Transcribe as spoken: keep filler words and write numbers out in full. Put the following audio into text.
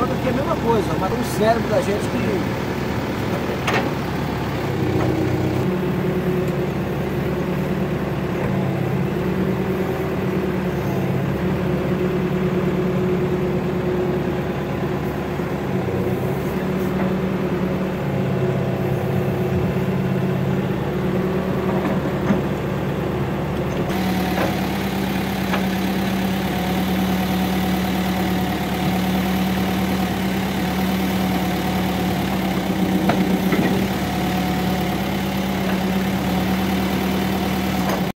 droga aqui é a mesma coisa, mata o cérebro da gente que